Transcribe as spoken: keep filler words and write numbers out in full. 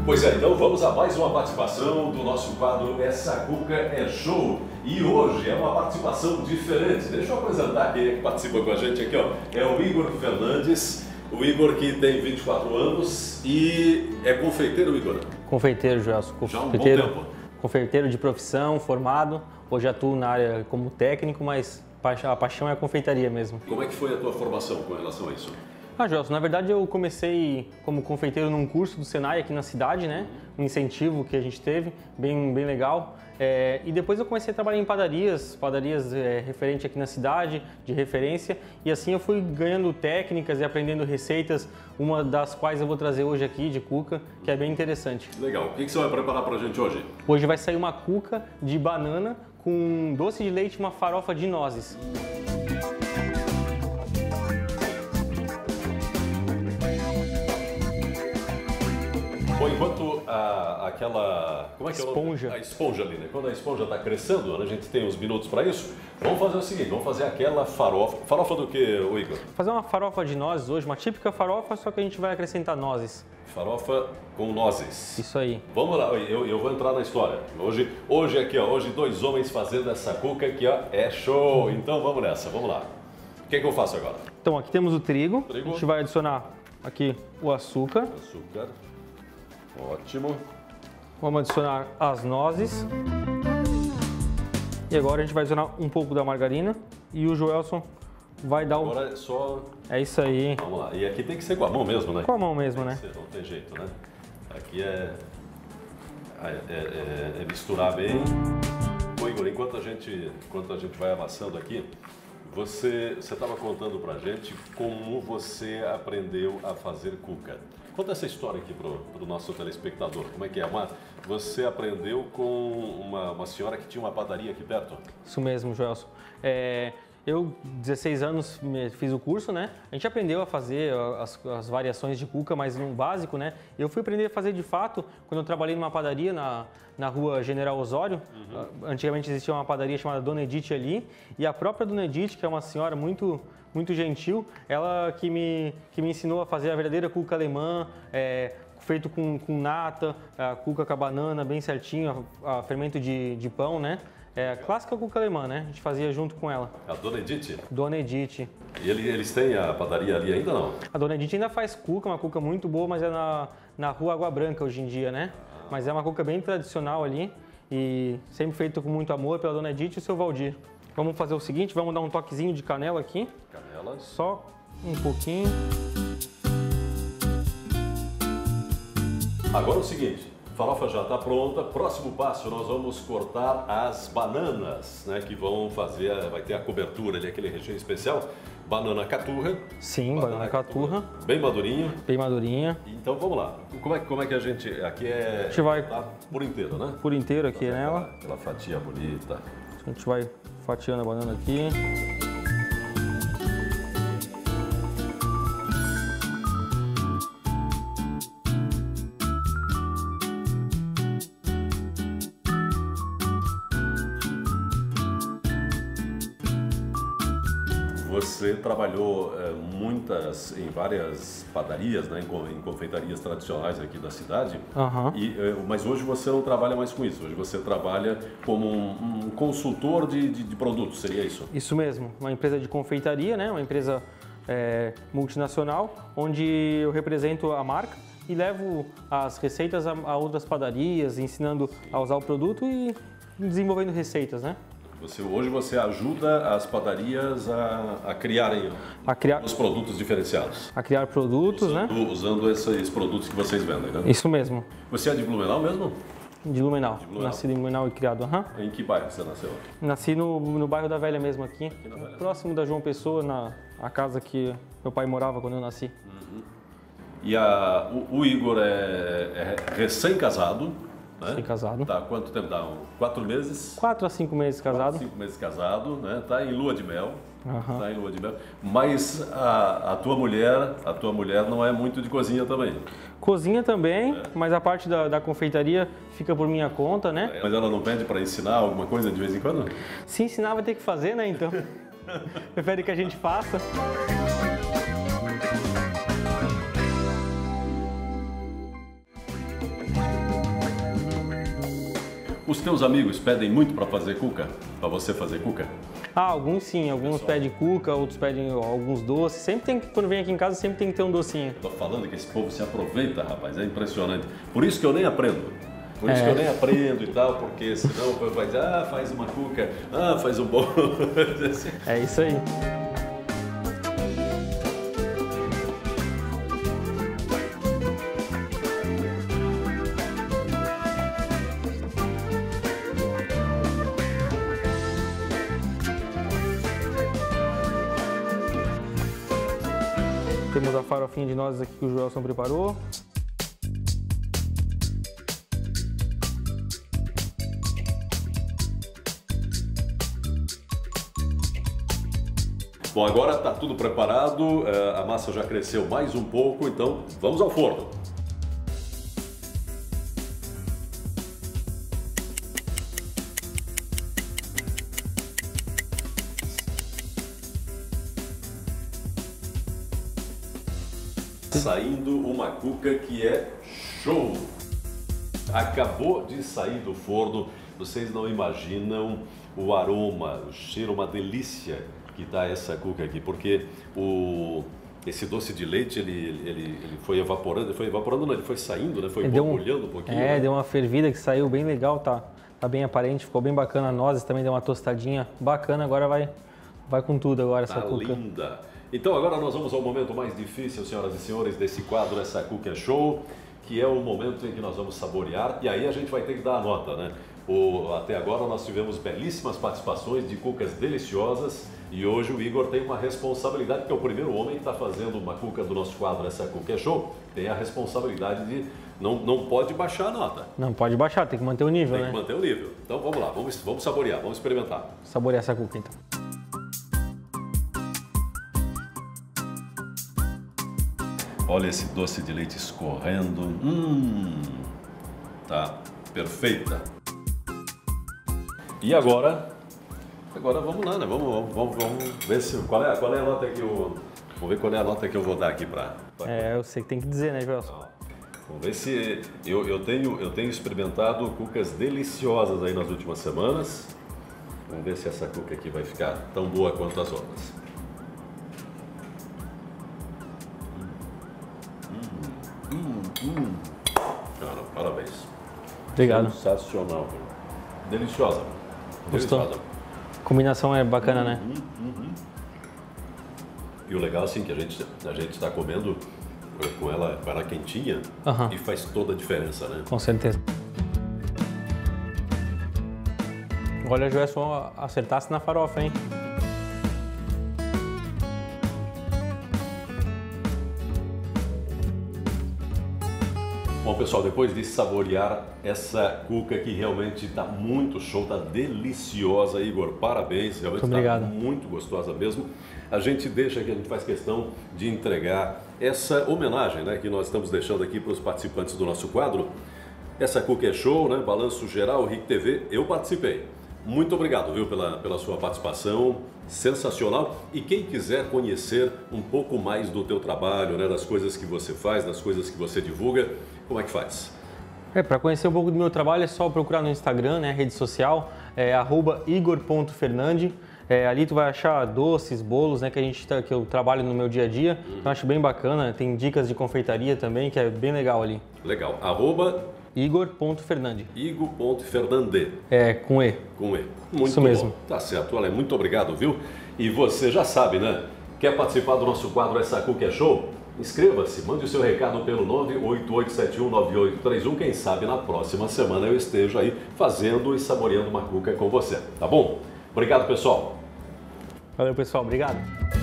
Pois é, então vamos a mais uma participação do nosso quadro Essa Cuca é Show. E hoje é uma participação diferente. Deixa eu apresentar quem é que participa com a gente aqui, ó. É o Igor Fernandes, o Igor que tem vinte e quatro anos e é confeiteiro, Igor? Confeiteiro, Gelson. Já há um bom Confeiteiro, tempo. confeiteiro de profissão, formado. Hoje atuo na área como técnico, mas a paixão é a confeitaria mesmo. Como é que foi a tua formação com relação a isso? Ah, Gelson, na verdade eu comecei como confeiteiro num curso do Senai aqui na cidade, né? Um incentivo que a gente teve, bem, bem legal. É, e depois eu comecei a trabalhar em padarias, padarias é, referente aqui na cidade, de referência. E assim eu fui ganhando técnicas e aprendendo receitas, uma das quais eu vou trazer hoje aqui, de cuca, que é bem interessante. Legal. O que você vai preparar pra gente hoje? Hoje vai sair uma cuca de banana com doce de leite e uma farofa de nozes. Bom, enquanto a, aquela... Como é que esponja. É o nome? A esponja ali, né? Quando a esponja está crescendo, a gente tem uns minutos para isso, vamos fazer o seguinte, vamos fazer aquela farofa. Farofa do que, Igor? Fazer uma farofa de nozes hoje, uma típica farofa, só que a gente vai acrescentar nozes. Farofa com nozes. Isso aí. Vamos lá, eu, eu vou entrar na história. Hoje, hoje aqui, ó, hoje dois homens fazendo essa cuca aqui, ó, é show. Então vamos nessa, vamos lá. O que é que eu faço agora? Então aqui temos o trigo, trigo. A gente vai adicionar aqui o açúcar. Açúcar. Ótimo. Vamos adicionar as nozes. E agora a gente vai adicionar um pouco da margarina. E o Joelson vai dar o... Agora é só... É isso aí. Vamos lá. E aqui tem que ser com a mão mesmo, né? Com a mão mesmo, né? Não tem jeito, né? Aqui é... É, é, é misturar bem. Ô, Igor, enquanto a gente, enquanto a gente vai amassando aqui, você estava contando pra gente como você aprendeu a fazer cuca. Conta essa história aqui para o nosso telespectador. Como é que é? Uma, você aprendeu com uma, uma senhora que tinha uma padaria aqui perto? Isso mesmo, Joelson. É, eu, dezesseis anos, fiz o curso, né? A gente aprendeu a fazer as, as variações de cuca, mas no básico, né? Eu fui aprender a fazer de fato quando eu trabalhei numa padaria na, na rua General Osório. Uhum. Antigamente existia uma padaria chamada Dona Edith ali. E a própria Dona Edith, que é uma senhora muito... muito gentil, ela que me, que me ensinou a fazer a verdadeira cuca alemã, é, feito com, com nata, a cuca com a banana bem certinho, a, a fermento de, de pão, né? É a clássica cuca alemã, né? A gente fazia junto com ela. A Dona Edith? Dona Edith. E ele, eles têm a padaria ali ainda não? A Dona Edith ainda faz cuca, uma cuca muito boa, mas é na, na rua Água Branca hoje em dia, né? Ah. Mas é uma cuca bem tradicional ali e sempre feito com muito amor pela Dona Edith e o seu Valdir. Vamos fazer o seguinte, vamos dar um toquezinho de canela aqui. Canela. Só um pouquinho. Agora é o seguinte, a farofa já está pronta. Próximo passo, nós vamos cortar as bananas, né? Que vão fazer, vai ter a cobertura ali, aquele recheio especial. Banana caturra. Sim, banana, banana caturra. caturra. Bem madurinha. Bem madurinha. Então vamos lá. Como é, como é que a gente... Aqui é... A gente vai... Tá por inteiro, né? Por inteiro aqui aquela, nela. Aquela fatia bonita. A gente vai fatiando a banana aqui. Você trabalhou é, muitas, em várias padarias, né, em, em confeitarias tradicionais aqui da cidade, uhum. e, é, mas hoje você não trabalha mais com isso, hoje você trabalha como um, um consultor de, de, de produtos, seria isso? Isso mesmo, uma empresa de confeitaria, né, uma empresa é, multinacional, onde eu represento a marca e levo as receitas a, a outras padarias, ensinando a usar o produto e desenvolvendo receitas, né? Você, hoje você ajuda as padarias a, a criarem a criar, os produtos diferenciados. A criar produtos, usando, né? Usando esses produtos que vocês vendem, né? Isso mesmo. Você é de Blumenau mesmo? De Blumenau. De Blumenau. Nascido em Blumenau e criado. Uhum. Em que bairro você nasceu? Nasci no, no bairro da Velha mesmo aqui. aqui na Velha. Próximo da João Pessoa, na a casa que meu pai morava quando eu nasci. Uhum. E a, o, o Igor é, é recém-casado. Né? Sem casado. Tá há quanto tempo? Dá um, quatro meses? Quatro a cinco meses casado. Quatro, cinco meses casado, né? Tá em lua de mel. Uhum. Tá em lua de mel. Mas a, a tua mulher, a tua mulher não é muito de cozinha também. Cozinha também, é. Mas a parte da, da confeitaria fica por minha conta, né? Mas ela não pede para ensinar alguma coisa de vez em quando? Se ensinar vai ter que fazer, né? Então, prefere que a gente faça. Os teus amigos pedem muito para fazer cuca? Para você fazer cuca? Ah, alguns sim, alguns Pessoal. pedem cuca, outros pedem alguns doces. Sempre tem, quando vem aqui em casa, sempre tem que ter um docinho. Tô falando que esse povo se aproveita, rapaz, é impressionante. Por isso que eu nem aprendo. Por isso é. que eu nem aprendo e tal, porque senão vai dizer, ah, faz uma cuca, ah, faz um bolo. É isso aí. Temos a farofinha de nozes aqui que o Joelson preparou. Bom, agora está tudo preparado, a massa já cresceu mais um pouco, então vamos ao forno. Saindo uma cuca que é show! Acabou de sair do forno, vocês não imaginam o aroma, o cheiro, uma delícia que dá essa cuca aqui, porque o, esse doce de leite, ele, ele, ele foi evaporando, ele foi evaporando, não, ele foi saindo, né? Foi borbulhando um, um pouquinho. É, né? Deu uma fervida que saiu bem legal, tá, tá bem aparente, ficou bem bacana. A nozes também deu uma tostadinha bacana, agora vai, vai com tudo agora essa tá cuca. Linda! Então agora nós vamos ao momento mais difícil, senhoras e senhores, desse quadro, essa Cuca Show, que é o momento em que nós vamos saborear, e aí a gente vai ter que dar a nota, né? O, até agora nós tivemos belíssimas participações de cucas deliciosas, e hoje o Igor tem uma responsabilidade, que é o primeiro homem que está fazendo uma cuca do nosso quadro, essa Cuca Show, tem a responsabilidade de, não, não pode baixar a nota. Não pode baixar, tem que manter o nível, tem né? Tem que manter o nível. Então vamos lá, vamos, vamos saborear, vamos experimentar. Saborear essa cuca então. Olha esse doce de leite escorrendo. Hum, tá perfeita. E agora, agora vamos lá, né? Vamos, vamos, vamos ver se qual é, qual é a nota que eu, vamos ver qual é a nota que eu vou dar aqui para. É, eu sei que tem que dizer, né, Joelson? Vamos ver se eu, eu tenho eu tenho experimentado cucas deliciosas aí nas últimas semanas. Vamos ver se essa cuca aqui vai ficar tão boa quanto as outras. Hum, hum. Cara, parabéns. Obrigado. Sensacional. Deliciosa. Gostou? Deliciosa. A combinação é bacana, uhum, né? Uhum. E o legal assim que a gente a gente está comendo com ela, com ela quentinha, uhum, e faz toda a diferença, né? Com certeza. Olha, Joelson, acertasse na farofa, hein? Bom, pessoal, depois de saborear essa cuca que realmente está muito show, está deliciosa, Igor, parabéns, realmente está muito gostosa mesmo. A gente deixa aqui, a gente faz questão de entregar essa homenagem, né, que nós estamos deixando aqui para os participantes do nosso quadro. Essa cuca é show, né, Balanço Geral, R I C T V, eu participei. Muito obrigado, viu, pela, pela sua participação, sensacional. E quem quiser conhecer um pouco mais do teu trabalho, né, das coisas que você faz, das coisas que você divulga, como é que faz? É, para conhecer um pouco do meu trabalho é só procurar no Instagram, né, rede social, é arroba igor ponto fernandi. É, ali tu vai achar doces, bolos, né, que a gente tá, que eu trabalho no meu dia a dia. Uhum. Eu acho bem bacana, tem dicas de confeitaria também, que é bem legal ali. Legal. Arroba igor ponto fernandi. igor ponto fernandi. É, com E. Com E. Muito Isso bom. mesmo. Tá certo. Olha, muito obrigado, viu? E você já sabe, né? Quer participar do nosso quadro Essa Cuca é Show? Inscreva-se, mande o seu recado pelo nove oito oito sete um nove oito três um. Quem sabe na próxima semana eu esteja aí fazendo e saboreando uma cuca com você, tá bom? Obrigado, pessoal. Valeu, pessoal. Obrigado.